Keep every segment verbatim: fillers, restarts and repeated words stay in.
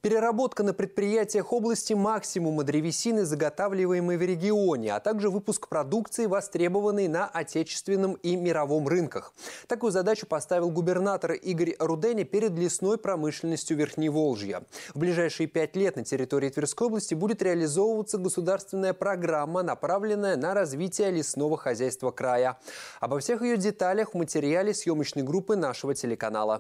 Переработка на предприятиях области максимума древесины, заготавливаемой в регионе, а также выпуск продукции, востребованной на отечественном и мировом рынках. Такую задачу поставил губернатор Игорь Руденя перед лесной промышленностью Верхневолжья. В ближайшие пять лет на территории Тверской области будет реализовываться государственная программа, направленная на развитие лесного хозяйства края. Обо всех ее деталях в материале съемочной группы нашего телеканала.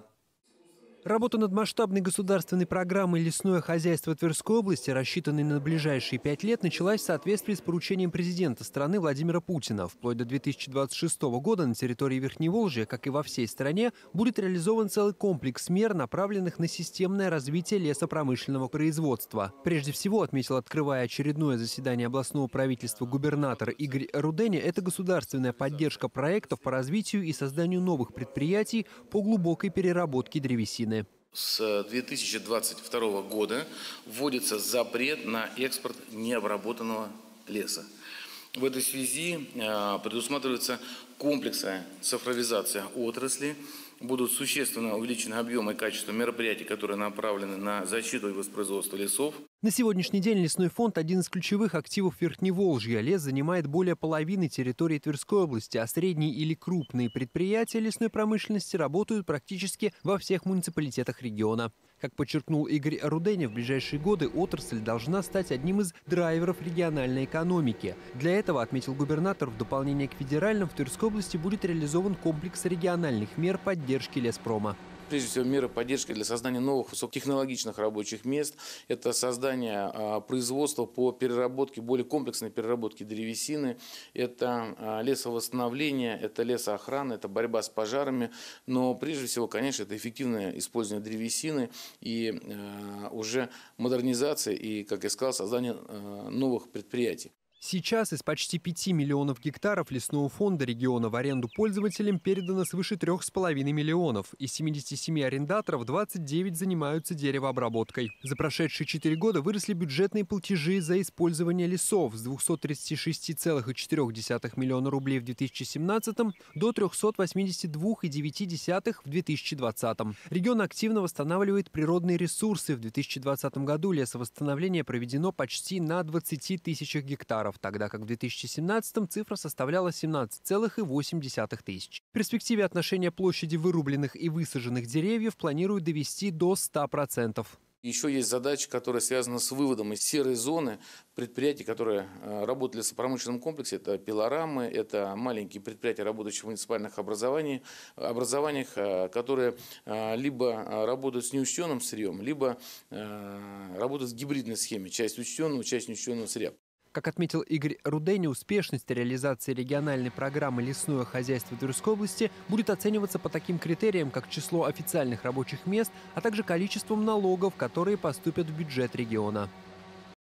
Работа над масштабной государственной программой «Лесное хозяйство Тверской области», рассчитанной на ближайшие пять лет, началась в соответствии с поручением президента страны Владимира Путина. Вплоть до две тысячи двадцать шестого года на территории Верхневолжья, как и во всей стране, будет реализован целый комплекс мер, направленных на системное развитие лесопромышленного производства. Прежде всего, отметил, открывая очередное заседание областного правительства губернатор Игорь Руденя, это государственная поддержка проектов по развитию и созданию новых предприятий по глубокой переработке древесины. С две тысячи двадцать второго года вводится запрет на экспорт необработанного леса. В этой связи предусматривается комплексная цифровизация отрасли. Будут существенно увеличены объемы и качество мероприятий, которые направлены на защиту и воспроизводство лесов. На сегодняшний день лесной фонд – один из ключевых активов Верхневолжья. Лес занимает более половины территории Тверской области, а средние или крупные предприятия лесной промышленности работают практически во всех муниципалитетах региона. Как подчеркнул Игорь Руденя, в ближайшие годы отрасль должна стать одним из драйверов региональной экономики. Для этого, отметил губернатор, в дополнение к федеральным в Тверской области будет реализован комплекс региональных мер поддержки леспрома. Прежде всего, меры поддержки для создания новых высокотехнологичных рабочих мест. Это создание а, производства по переработке, более комплексной переработке древесины. Это а, лесовосстановление, это лесоохрана, это борьба с пожарами. Но прежде всего, конечно, это эффективное использование древесины и а, уже модернизация и, как я сказал, создание а, новых предприятий. Сейчас из почти пяти миллионов гектаров лесного фонда региона в аренду пользователям передано свыше трех с половиной миллионов. Из семидесяти семи арендаторов двадцать девять занимаются деревообработкой. За прошедшие четыре года выросли бюджетные платежи за использование лесов с двухсот тридцати шести целых четырёх десятых миллиона рублей в две тысячи семнадцатом до трёхсот восьмидесяти двух целых девяти десятых в две тысячи двадцатом. Регион активно восстанавливает природные ресурсы. В две тысячи двадцатом году лесовосстановление проведено почти на двадцати тысячах гектаров, тогда как в две тысячи семнадцатом цифра составляла семнадцать целых восемь десятых тысяч. В перспективе отношение площади вырубленных и высаженных деревьев планируют довести до ста процентов. Еще есть задача, которая связана с выводом из серой зоны предприятий, которые работают в лесопромышленном комплексе. Это пилорамы, это маленькие предприятия, работающие в муниципальных образованиях, образованиях, которые либо работают с неучтенным сырьем, либо работают в гибридной схеме, часть учтенного, часть неучтенного сырья. Как отметил Игорь Руденя, успешность реализации региональной программы «Лесное хозяйство Тверской области» будет оцениваться по таким критериям, как число официальных рабочих мест, а также количеством налогов, которые поступят в бюджет региона.